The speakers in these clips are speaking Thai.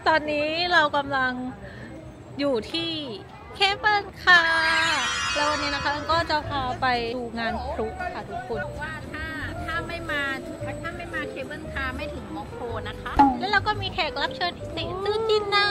ตอนนี้เรากำลังอยู่ที่เคเบิลคาร์แล้ววันนี้นะคะก็จะพาไปดูงานพลุค่ะทุกคนว่าถ้าไม่มาเคเบิลคาร์ไม่ถึงมอคโคนะคะแล้วเราก็มีแขกรับเชิญพิเศษชื่อจินนา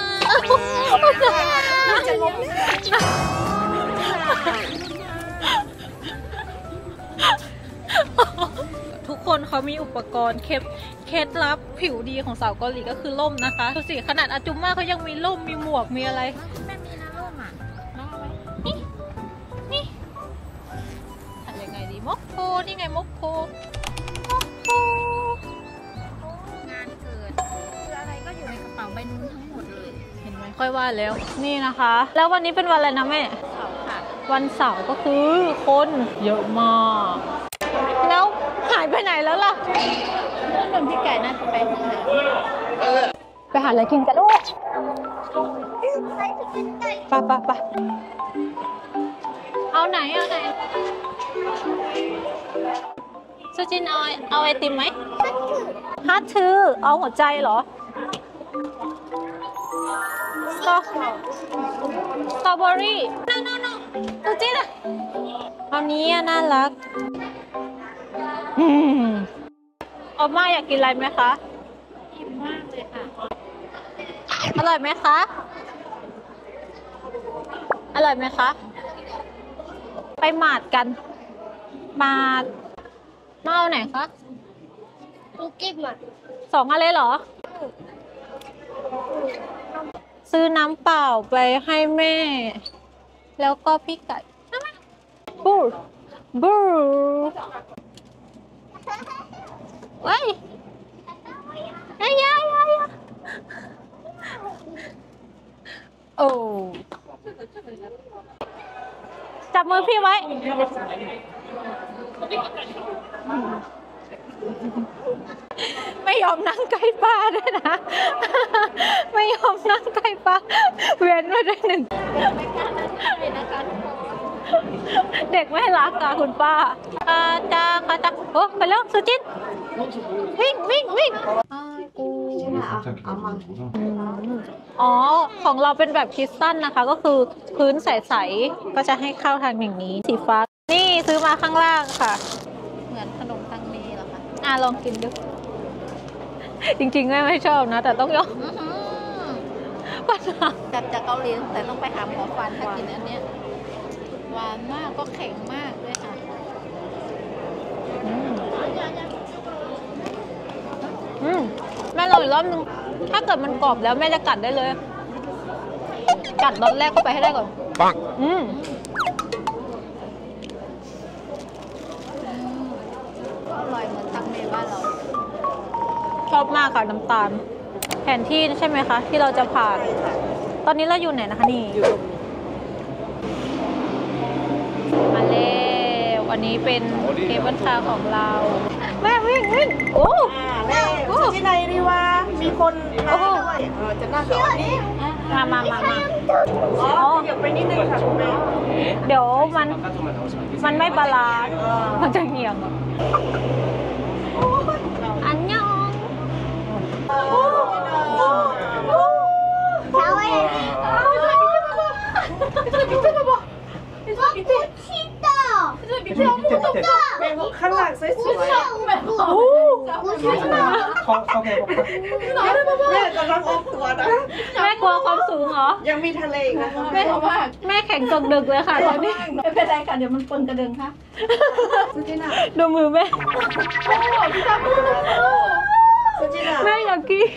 ทุกคนเขามีอุปกรณ์เคล็ดลับผิวดีของสาวเกาหลีก็คือร่มนะคะดูสิขนาดอาจุมม่าเขายังมีร่มมีหมวกมีอะไรแม่มีนะร่มอ่ะน้องเอาไว้นี่ทำยังไงดีมอคโคนี่ไงมอคโคงานเกิดคืออะไรก็อยู่ในกระเป๋าใบนู้นทั้งหมดเลยเห็นไหมค่อยว่าแล้วนี่นะคะแล้ววันนี้เป็นวันอะไรนะแม่เสาร์ค่ะวันเสาร์ก็คือคนเยอะมากแล้วหายไปไหนแล้วล่ะเรื่องพี่ไก่น่าจะไปห้องน้ำไปหาอะไรกินกันลูกไปเอาไหนซูจินเอาไอติมไหมฮัทถือเอาหัวใจเหรอสตรอเบอรี่noซูจินอะเอานี้น่ารักอม่าอยากกินอะไรไหมคะอิ่มมากเลยค่ะอร่อยไหมคะไปหมาดกันมาเอาไหนคะลูกกิ๊บหมด 2อะไรเหรอซื้อน้ำเปล่าไปให้แม่แล้วก็พี่ไก่บูเว้ยยาโอ้จับมือพี่ไว้ไม่ยอมนั่งใกล้ป้าด้วยนะไม่ยอมนั่งใกล้ป้าเว้นไว้ด้วย1เด็กไม่รักค่ะคุณป้าจ้าโอ้ไปแล้วสุจินวิ่งอ๋อของเราเป็นแบบคริสตัลนะคะก็คือพื้นใสๆก็จะให้เข้าทางอย่างนี้สีฟ้านี่ซื้อมาข้างล่างค่ะเหมือนขนมตังเมเหรอคะลองกินดูจริงๆไม่ชอบนะแต่ต้องยอมปัญหาจากเกาหลีแต่ต้องไปหาหมอฟันถ้ากินอันเนี้ยหวานมากก็แข็งมากด้วยค่ะแม่ลองอีกรอบนึงถ้าเกิดมันกรอบแล้วแม่จะกัดได้เลยกัดรสแรกเข้าไปให้ได้ก่อนปังก็อร่อยเหมือนตังเมบ้านเราชอบมากค่ะน้ำตาลแผนที่ใช่ไหมคะที่เราจะผ่านตอนนี้เราอยู่ไหนนะคะนี่อยู่มาแล้ววันนี้เป็นเคเบิลคาร์ของเราแม่วิ่งโอ้ที่ไหนดีวะมีคนมาด้วยจะนั่งกับนี่มาอ๋อเดี๋ยวไปนิดนึงค่ะคุณแม่เดี๋ยวมันไม่บาลานซ์มันจะเหี่ยงอันยองข้างหลังสวยๆแม่กำลังออกตัวนะแม่กลัวความสูงเหรอยังมีทะเลอีกนะแม่แข็งดึกเลยค่ะตอนนี้ไม่เป็นไรค่ะเดี๋ยวมันปนกระเด็นค่ะดูมือแม่แม่อยากกิน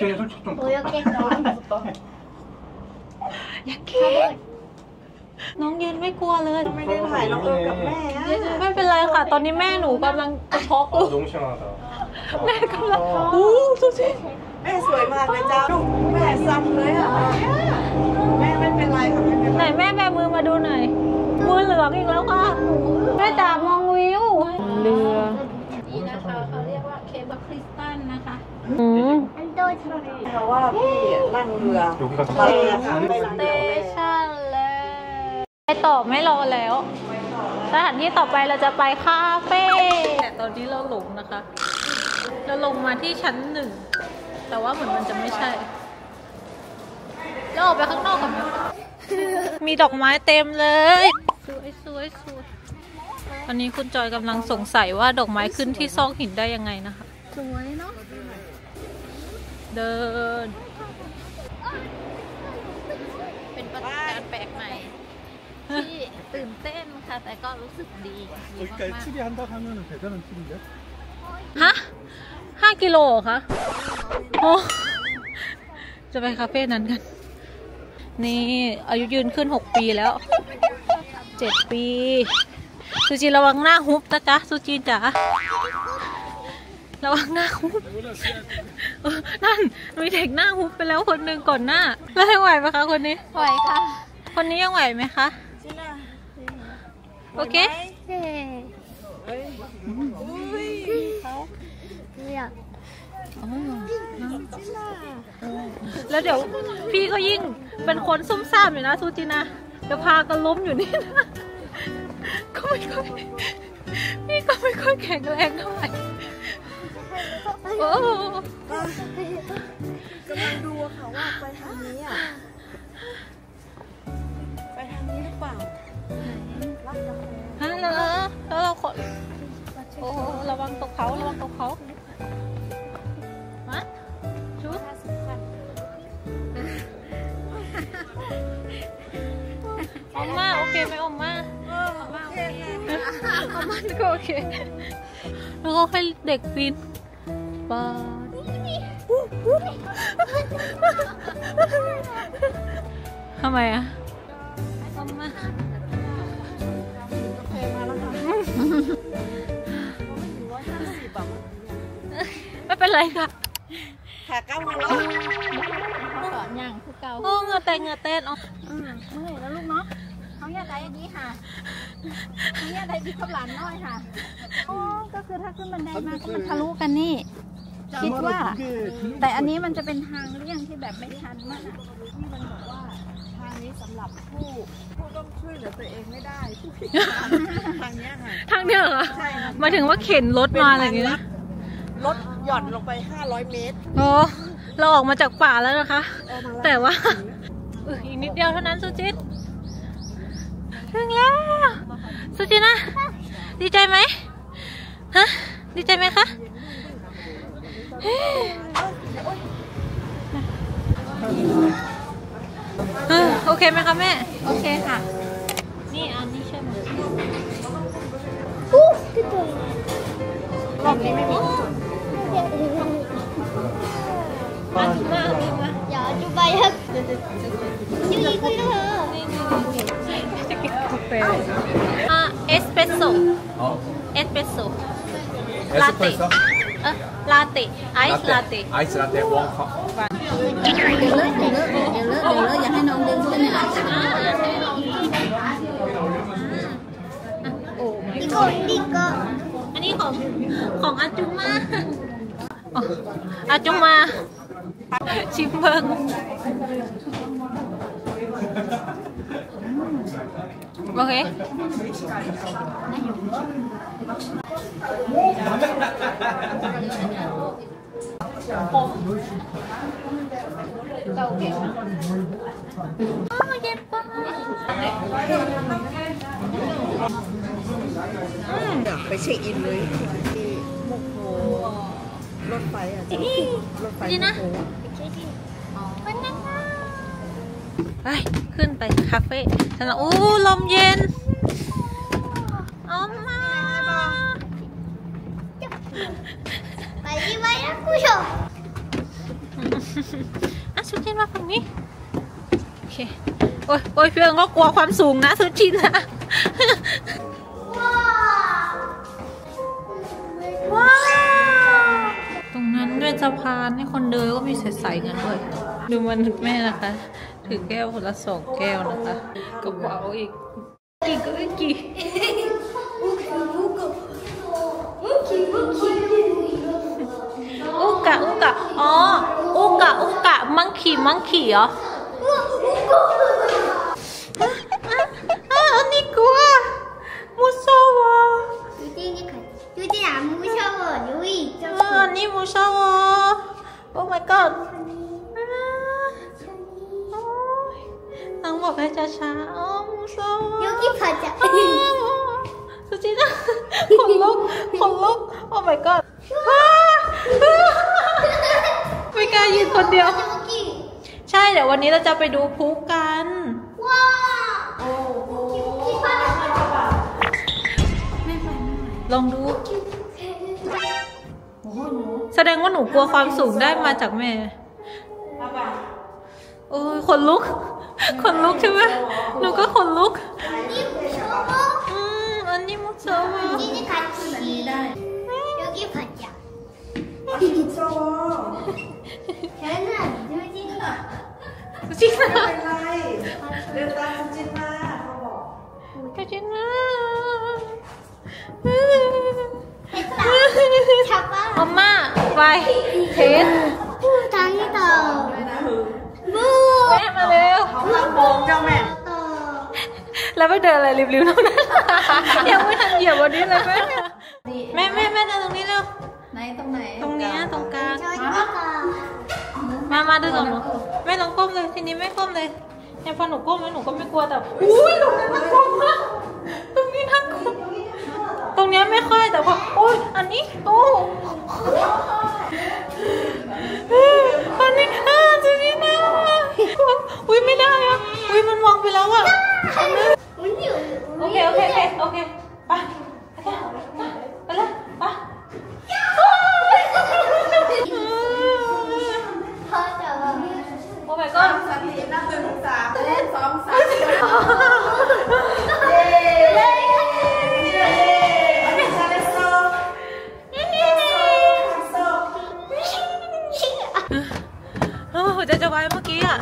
น้องยืนไม่กลัวเลยไม่ได้ถ่ายน้องกับแม่ไม่เป็นไรค่ะตอนนี้แม่หนูกำลังช็อกแม่กำลังสุดที่แม่สวยมากเลยจ้าแม่ซ้ำเลยอ่ะแม่ไม่เป็นไรค่ะไหนแม่แบมือมาดูหน่อยมือเหลืองอีกแล้วค่ะแม่จ๋ามองวิวเรือนี่นะคะเขาเรียกว่าเคเบิลคริสตัลนะคะเพราะว่าพี่นั่งเรือสเตชันเลยไปต่อไม่รอแล้วสถานที่ต่อไปเราจะไปคาเฟ่แต่ตอนนี้เราหลงนะคะเราลงมาที่ชั้น1แต่ว่าเหมือนมันจะไม่ใช่จะออกไปข้างนอกกันไหมมีดอกไม้เต็มเลย สวยสวยสวยวันนี้คุณจอยกำลังสงสัยว่าดอกไม้ขึ้นที่ซอกหินได้ยังไงนะคะสวยเนาะเดินเป็นประสบการณ์แปลกใหม่ ที่ตื่นเต้นค่ะ แต่ก็รู้สึกดีมาก 그러니까 추리 한다고 하면 대단한 추리인데? ฮะ5 กิโลเหรอคะโอ้จะไปคาเฟ่นั้นกัน นี่อายุยืนขึ้น6 ปีแล้ว 7 ปีซูจิระวังหน้าฮุบนะจ๊ะซูจิจ๋าระวังหน้าฮุบนั่นมีเด็กหน้าฮุบไปแล้วคนหนึ่งก่อนหน้าแล้วยังไหวไหมคะคนนี้ๆไหวค่ะคนนี้ยังไหวไหมคะจิน่าโอเคเฮ้อุ้ยเขาอยากแล้วเดี๋ยวพี่ก็ยิ่งเป็นคนซุ่มซ่ามอยู่นะซูจินะเดี๋ยวพากันล้มอยู่นี่นะก็ไม่ค่อยพี่ก็ไม่ค่อยแข็งแรงเท่าไหร่โอ้กำลังดูค่ะว่าไปทางนี้อ่ะไปทางนี้หรือเปล่ารับกาแฟฮะแล้วเราขอโอ้ระวังตกเขาระวังตกเขาฮะชุดออมมาโอเคไหมออมมาโอเคออมมาก็โอเคแล้วก็ให้เด็กปีนปาทำไมอะออมมาโอเคมาแล้วค่ะ150บาทไม่เป็นไรค่ะขาก้าวมาแล้วต่ออย่างคือเก่าโอ้เหงือแต่เหงือเต้นอ๋อเมื่อยแล้วลูกเนาะเขาอยากได้อันนี้ค่ะเขาอยากได้ดีกับหลานน้อยค่ะอ๋อก็คือถ้าขึ้นบันไดมาก็มันทะลุกันนี่ คิดว่า แต่อันนี้มันจะเป็นทางเลี่ยงที่แบบไม่ชันมากที่มันบอกว่าทางนี้สำหรับผู้ต้องช่วยเหลือตัวเองไม่ได้ผู้พิการทางเนี้ยค่ะทางเนี้ยเหรอใช่ค่ะหมายถึงว่าเข็นรถมาอะไรอย่างเงี้ยรถหย่อนลงไป500 เมตรโอ้เราออกมาจากป่าแล้วนะคะเอามาล้วแต่ว่าอีกนิดเดียวเท่านั้นสุจิตถึงแล้วสุจิตนะดีใจไหมฮะดีใจไหมคะโอเคไหมคะแม่โอเคค่ะนี่อันนี้ใช่ไหมรอบนี้ไม่มีอันมาอันมาอย่าจุบายครับยูอีกุยเหรอจะกินกาแฟเอสเปรสโซ่เอสเปรสโซ่ลาเต้ลาเต้ไอซ์ลาเต้ 아이스 라떼 원 컵. เดี๋ยวเลอะอย่าให้น้องดึงขึ้นนะดิโก้อันนี้ของอาจุมาอ๋ออาจุมาชิมเบิ้งโอเคเราเก่งเย็นป่ะอยากไปเช็คอินเลยที่โมโหรถไฟอ่ะรถไฟดีนะโมโหไปขึ้นไปคาเฟ่ฉันละโอ้ลมเย็นเอามาไปที่ไว้นะคุณผู้ชมอ่ะสุจินมาฝั่งนี้โอเคโอ้ยเพื่อนก็กลัวความสูงนะสุจินนะว้าวตรงนั้นด้วยสะพานให้คนเดินก็มีใส่กันด้วยดูมันแม่นะคะถือแก้วคนละ2 แก้วนะคะกระเป๋าอีกกี่อุกะอ๋ออุกะมังคีเหรออันนี้กลัวมูซาวะ 유진이 안 무서워 유이 อันนี้มูซาวะโอ้ my god โอ้บอกให้ช้าๆอ๋อมูโซ 여기 가자. สุจินะขนลุกโอ้ my god ไม่กล้ายืนคนเดียว 여기. ใช่เดี๋ยววันนี้เราจะไปดูพลุกัน 와. 여기 봐. ลองดู แสดงว่าหนูกลัวความสูงได้มาจากแม่โอ้ยขนลุกใช่ไหมหนูก็ขนลุกอันนี้มุกโซวะ 여기는 같이. 여기 가자. 걔는 유진이가. จริงนะเดินตามจินมาเขาบอกจริงนะ 됐다. 잡아. อมม่าไปเทส 오, 다행이다. 무. แม่มาเร็วเขาตั้งมองเจ้าแม่แล้วไปเดินอะไรริบๆตรงนั้นยังไม่ทันเหยียบวันนี้เลยแม่แม่เดินตรงนี้เร็วไหนตรงไหนตรงนี้ตรงกลาง 저기가. มาเดินกับหนูแม่ลองก้มเลยทีนี้แม่ก้มเลยเนี่ยพอหนูก้มแล้วหนูก็ไม่กลัวแต่อุ้ยตรงนี้น่ากลัวมากตรงนี้น่ากลัวตรงนี้ไม่ค่อยแต่พอโอ้ยอันนี้โอ้อันนี้จะนี่นะอุ้ยไม่ได้อะอุ้ยมันมองไปแล้วอะโอเคไปเลยไป โอ้ my god สตินับ1 2 3 1 2 3 หัวใจจะวายเมื่อกี้อ่ะ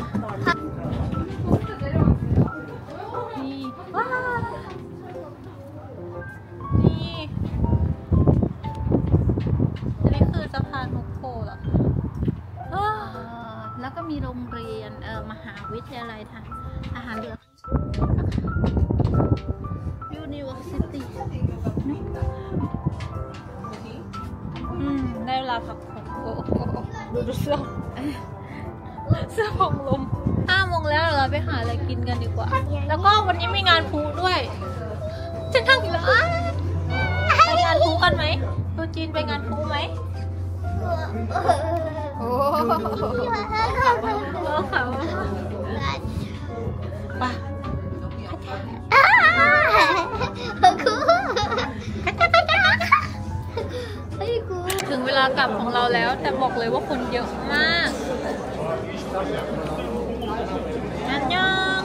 นี่นี่คือสะพานนกโพเหรอแล้วก็มีโรงเรียนมหาวิทยาลัยทหารเรือ University ได้เวลาพักผ่อนโอ้ดูเสื้อพองลม5 โมงแล้วเราไปหาอะไรกินกันดีกว่า แล้วก็วันนี้มีงานพลุด้วยฉันทำอีกแล้วไปงานพลุกันไหมตัวจีนไปงานพลุไหมโอ้ค่ะไปถึงเวลากลับของเราแล้วแต่บอกเลยว่าคนเยอะมากอันยอง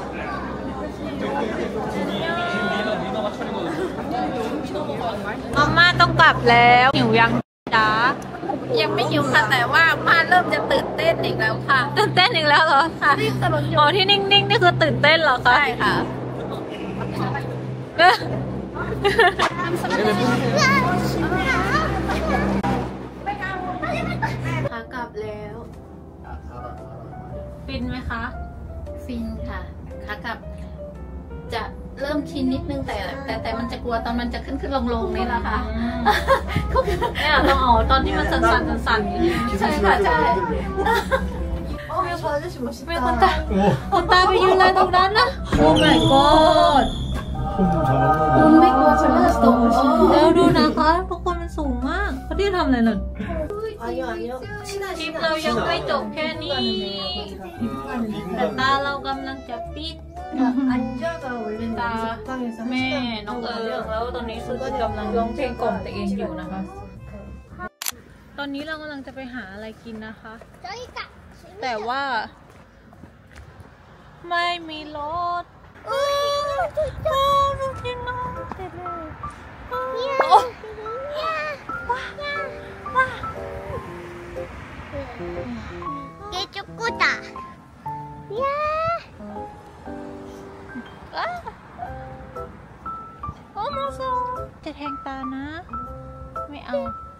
มาม่าต้องกลับแล้วหิวยังจ๊ะยังไม่หิวค่ะแต่ว่ามาเริ่มจะตื่นเต้นอีกแล้วค่ะตื่นเต้นอีกแล้วเหรอค่ะอ๋อที่นิ่งๆนี่คือตื่นเต้นเหรอคะใช่ค่ะขากลับแล้วฟินไหมคะฟินค่ะขากลับจะเริ่มชินนิดนึงแต่มันจะกลัวตอนมันจะขึ้นลงนี่แหละค่ะเนี่ยต้องเอาตอนที่มันสั่นๆอย่างนี้ใช่ค่ะใช่ไม่คนตาไปยืนอะไรตรงนั้นนะโอ้ my god คุณไม่กลัวเขาเลิกสูงแล้วดูนะคะทุกคนมันสูงมากเขาที่ทำอะไรหล่นคลิปเรายังไม่จบแค่นี้แต่ตาเรากำลังจะปิดตาแม่น้องแล้วตอนนี้คือกำลังร้องเพลงกล่อมตัวเองอยู่นะคะตอนนี้เรากำลังจะไปหาอะไรกินนะคะ แต่ว่าไม่มีรถรถยังน้องเสร็จเลยเกจุกุตะโอ้โมโซจะแทงตานะไม่เอา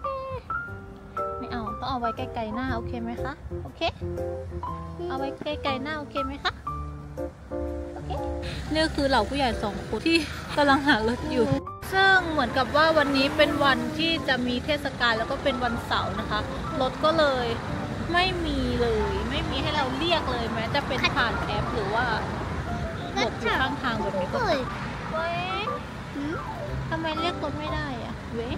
ต้องเอาไว้ไกลๆหน้าโอเคไหมคะโอเคเอาไว้ไกลๆหน้าโอเคไหมคะโอเคนี่คือเหล่าผู้ใหญ่2 คนที่กำลังหารถอยู่ซึ่งเหมือนกับว่าวันนี้เป็นวันที่จะมีเทศกาลแล้วก็เป็นวันเสาร์นะคะรถก็เลยไม่มีให้เราเรียกเลยแม้จะเป็นผ่านแอปหรือว่าหลบอยู่ข้างทางแบบนี้ก็เว้ยทำไมเรียกรถไม่ได้อะเว้ย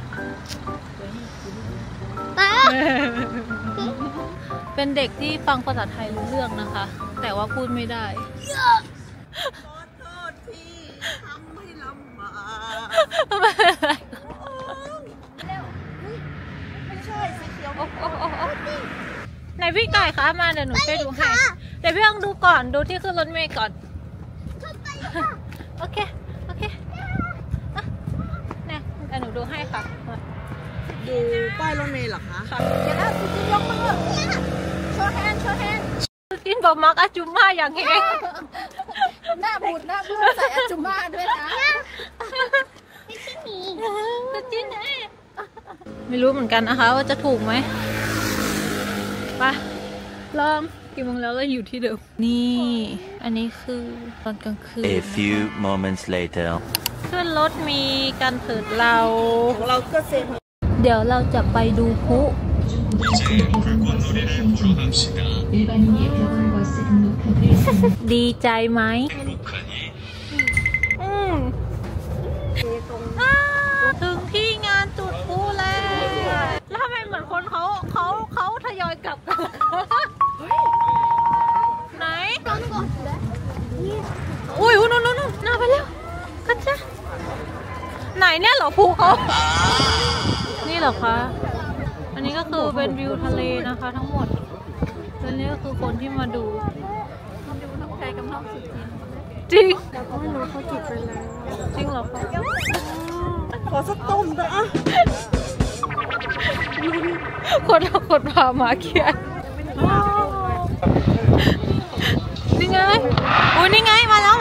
เป็นเด็กที่ฟังภาษาไทยรู้เรื่องนะคะ แต่ว่าพูดไม่ได้ขอโทษที่ทำให้ลำบากไม่ใช่สีเขียวไหนพี่ไก่คะมาเดี๋ยวหนูไปดูให้เดี๋ยวพี่ลองดูก่อนดูที่ขึ้นรถเมล์ก่อนโอเคโอเคเนี่ยหนูดูให้ค่ะดูป้ายรถเมล์เหรอคะเดี๋ยวนะคุณจินยกมือโชว์แฮนด์โชว์แฮนด์จินบอกมักอาจุม่าอย่างเองหน้าบูดหน้าเพื่อใส่อาจุม่าด้วยนะจินไม่รู้เหมือนกันนะคะว่าจะถูกไหมไปลองกี่โมงแล้วเราอยู่ที่เดิมนี่อันนี้คือตอนกลางคืน A few moments later ขึ้นรถมีการเถิดเราของเราก็เซฟเดี๋ยวเราจะไปดูพลุดีใจไหมถึงที่งานจุดพลุแล้วแล้วทำไมเหมือนคนเขาทยอยกลับกันไหนอุ้ยนู่นน่าไปแล้วกันจ้ะไหนเนี่ยเหรอภูเขานี่เหรอคะอันนี้ก็คือเป็นวิวทะเลนะคะทั้งหมดและนี่ก็คือคนที่มาดูน้องใจกับน้องสุดจริงไม่รู้เขาจิตไปแล้วจริงเหรอคะขอสักต้มนะคนพามาเคียนนี่ไงอุ้ยนี่ไงมาแล้ว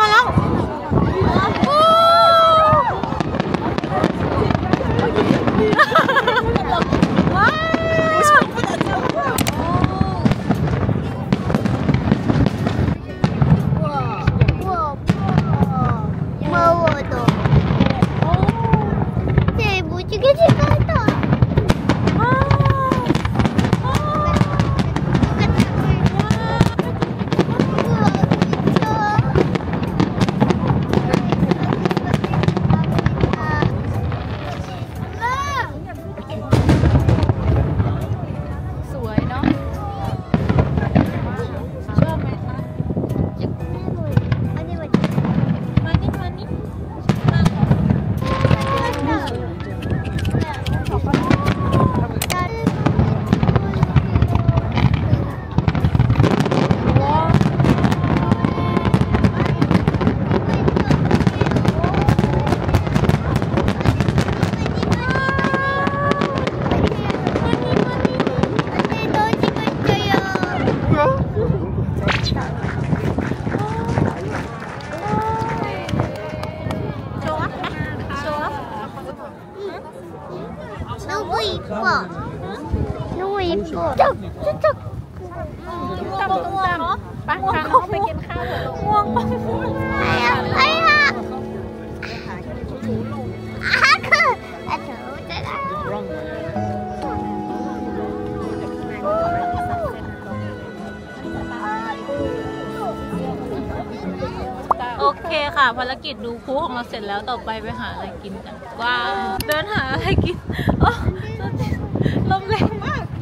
โอเคค่ะภารกิจดูพลุของเราเสร็จแล้วต่อไปหาอะไรกินกันว้าวเดินหาอะไรกินโอ้ลมแรงมาก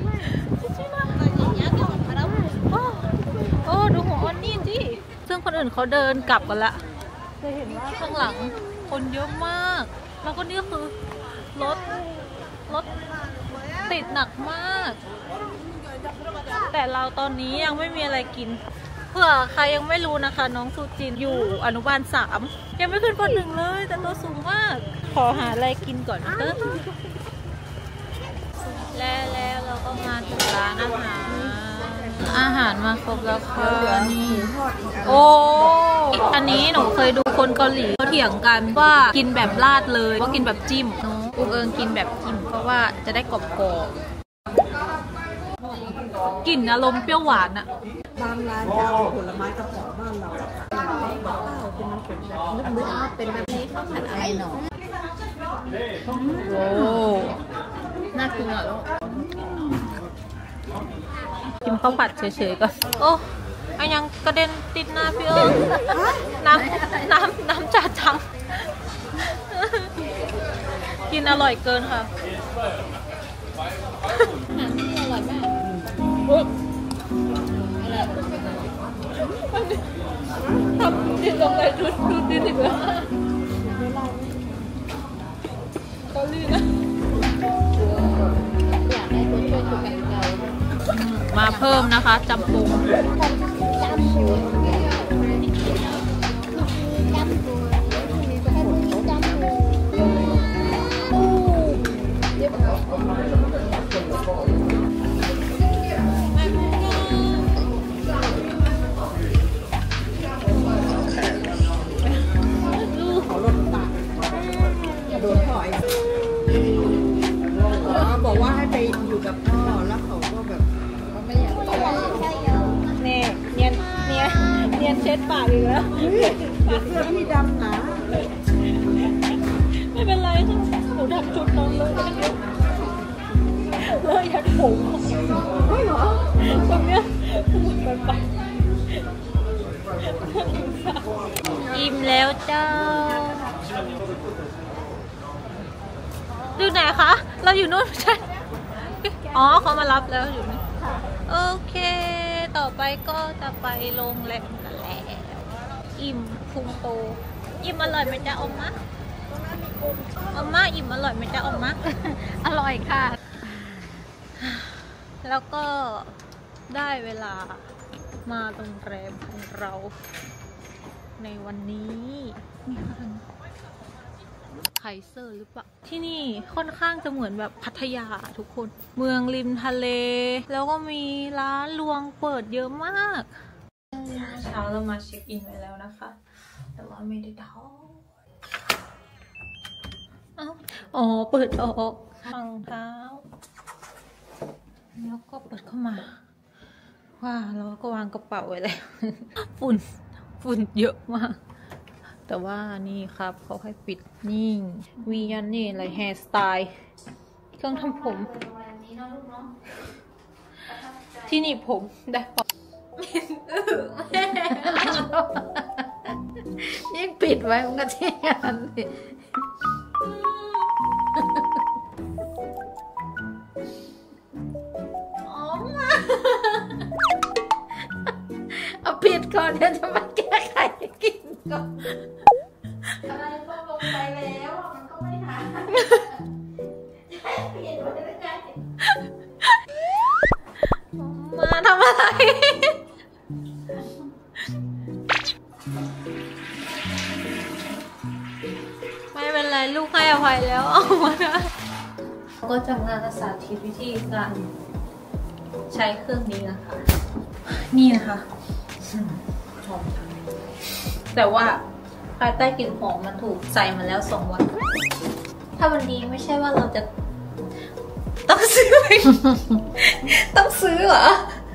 โอ้ดูหัวออนนี่สิซึ่งคนอื่นเขาเดินกลับกันละจะเห็นว่าข้างหลังคนเยอะมากแล้วก็นี่คือรถติดหนักมากแต่เราตอนนี้ยังไม่มีอะไรกินเผื่อใครยังไม่รู้นะคะน้องซูจินอยู่อนุบาล3ยังไม่ขึ้นป.1เลยแต่ตัวสูงมากขอหาอะไรกินก่อนเถอะแล้วเราก็มาถึงร้านอาหารมาครบแล้วค่ะนี่โอ้อันนี้หนูเคยดูคนเกาหลีเขาเถียงกันว่ากินแบบราดเลยว่ากินแบบจิ้มน้องอุเอิงกินแบบจิ้มเพราะว่าจะได้กรอบกลิ่นอารมณ์เปรี้ยวหวานอะบางร้านจะเอาผลไม้กระป๋องบ้านเราเป็นน้ำแข็งแบบนึกๆเป็นแบบนี้ข้าวผัดอะไรหนอโอ้น่ากินอ่ะแล้วกินข้าวผัดเฉยๆก่อนโอ้อันยังกระเด็นติดหน้าพี่เอิญน้ำจัดจัง กินอร่อยเกินค่ะอร่อยมากทำดินลงไปดูดิสิเพื่อนเกาหลีนะมาเพิ่มนะคะจำปุงบอกว่าให้ไปอยู่กับพ่อแล้วเขาก็แบบไม่อยากไปนี่เนียนเช็ดปากอีกแล้วเสื้อพี่ดำหนาไม่เป็นไรหนูทำชุดน้องเลยยัดผมไม่หรอตรงเนี้ยไปอิ่มแล้วเจ้าดูไหนคะเราอยู่นู่นใช่อ๋อเขามารับแล้วอยู่นี่โอเคต่อไปก็จะไปโรงแรมกันแล้วอิ่มพุงโตอิ่มอร่อยไหมจ๊ะอมมะอิ่มอร่อยไหมจ๊ะอมมะอร่อยค่ะแล้วก็ได้เวลามาโรงแรมของเราในวันนี้มีค่ะไคเซอร์หรือเปล่าที่นี่ค่อนข้างจะเหมือนแบบพัทยาทุกคนเมืองริมทะเลแล้วก็มีร้านรวงเปิดเยอะมากเช้าเรามาเช็คอินไว้แล้วนะคะแต่ว่าไม่ได้ท้องอ๋อเปิดออกรองเท้าแล้วก็เปิดเข้ามาว่าเราก็วางกระเป๋าไว้แล้ว ฝุ่นเยอะมากแต่ว่านี่ครับเขาให้ปิดนี่มียันนี่อะไรแฮร์สไตล์เครื่องทำผมที่นี่ผมได้ปะยิ่งปิดไว้มันก็เที่ยงสิเอาปิดก่อนเดี๋ยวจะมาแก้ไขกินก่อนอะไรก็ลงไปแล้วมันก็ไม่ทันให้เปลี่ยนไว้ได้ไงมาทำอะไรไม่เป็นไรลูกให้อภัยแล้วเอามาได้ก็จะมาสาธิตวิธีการใช้เครื่องนี้นะคะนี่นะคะหอมแต่ว่าภายใต้กลิ่นหอมมันถูกใส่มาแล้ว2 วัน ถ้าวันนี้ไม่ใช่ว่าเราจะต้องซื้อ ต้องซื้อเหรอ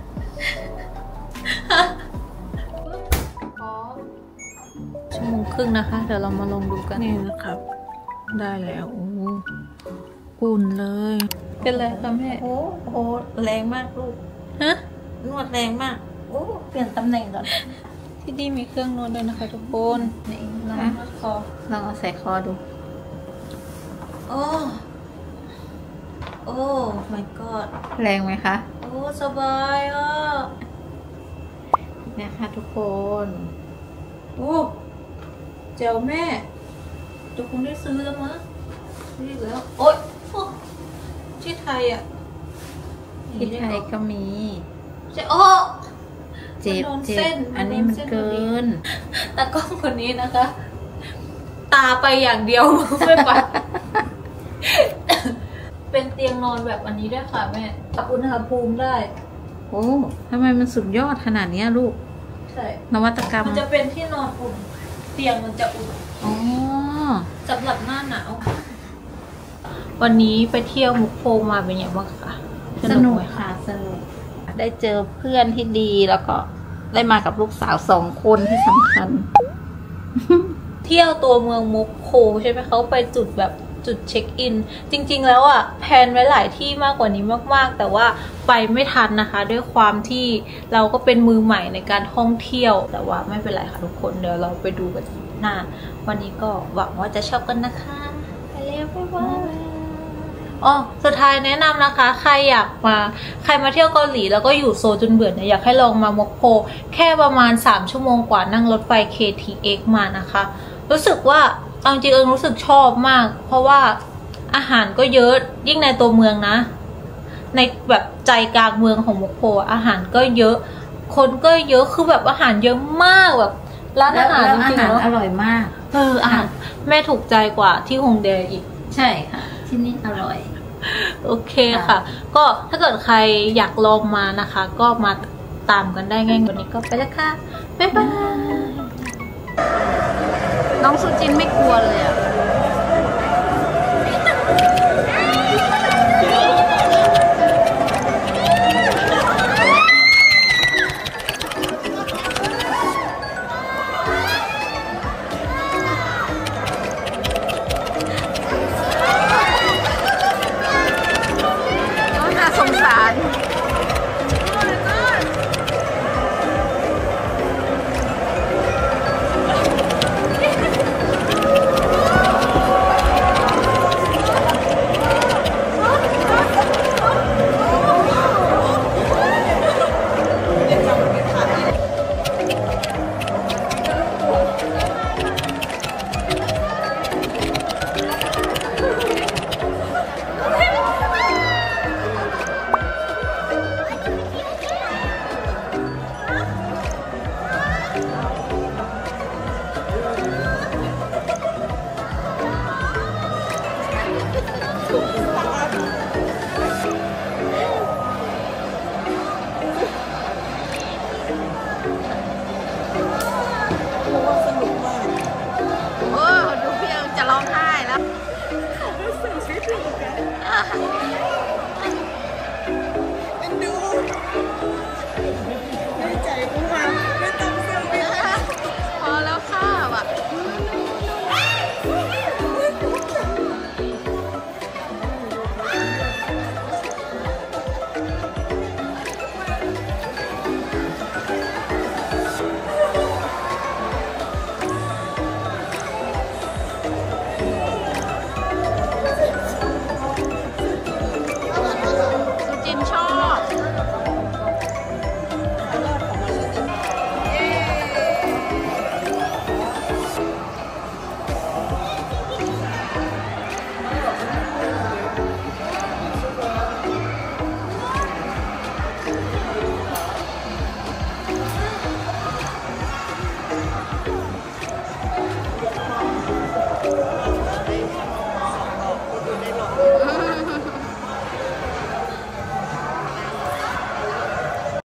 ชั่วโมงครึ่งนะคะเดี๋ยวเรามาลองดูกันนี่นะครับได้แล้วโอ้อุ่นเลยเป็นไรคะแม่โอ้แรงมากลูกฮะนวดแรงมากโอ้เปลี่ยนตำแหน่งก่อนที่นี่มีเครื่องนวดด้วยนะคะทุกคนนี่ลองนวดคอลองเอาใส่คอดูโอ้ my god แรงไหมคะโอ้สบายอ่ะนะคะทุกคนโอ้เจ้าแม่จะคงได้ซื้อแล้วมั้งซื้อแล้วโอ๊ยที่ไทยอ่ะที่ไทยก็มีใช่โอ้เจ็บอันนี้มันเกินตากล้องคนนี้นะคะ ตาไปอย่างเดียวไม่ไป เป็นเตียงนอนแบบอันนี้ด้วยค่ะแม่ปรับอุณหภูมิได้โอ้ทำไมมันสุดยอดขนาดนี้ลูกใช่นวัตกรรมมันจะเป็นที่นอนอุ่นเตียงมันจะอุ่นสำหรับหน้าหนาววันนี้ไปเที่ยวมุกโพมาเป็นยังไงบ้างคะสนุกค่ะสนุกได้เจอเพื่อนที่ดีแล้วก็ได้มากับลูกสาว2 คนที่สำคัญเที่ยวตัวเมืองมุกโพใช่ไหมเขาไปจุดแบบจุดเช็คอินจริงๆแล้วอ่ะแพลนไว้หลายที่มากกว่านี้มากๆแต่ว่าไปไม่ทันนะคะด้วยความที่เราก็เป็นมือใหม่ในการท่องเที่ยวแต่ว่าไม่เป็นไรค่ะทุกคนเดี๋ยวเราไปดูกันหน้าวันนี้ก็หวังว่าจะชอบกันนะคะไปเร็วไปว่าอ๋อสุดท้ายแนะนำนะคะใครมาเที่ยวเกาหลีแล้วก็อยู่โซลจนเบื่อเนี่ยอยากให้ลองมามกโพแค่ประมาณ3 ชั่วโมงกว่านั่งรถไฟ KTX มานะคะรู้สึกว่าเอาจริงรู้สึกชอบมากเพราะว่าอาหารก็เยอะยิ่งในตัวเมืองนะในแบบใจกลางเมืองของมกโพอาหารก็เยอะคนก็เยอะคือแบบอาหารเยอะมากแบบร้านอาหารจริงๆแล้วอร่อยมากอาหารแม่ถูกใจกว่าที่ฮงเดอีกใช่ค่ะที่นี่อร่อยโอเคค่ะก็ถ้าเกิดใครอยากลองมานะคะก็มาตามกันได้ง่ายวันนี้ก็ไปแล้วค่ะบ๊ายบายน้องสุจินไม่กลัวเลยอ่ะ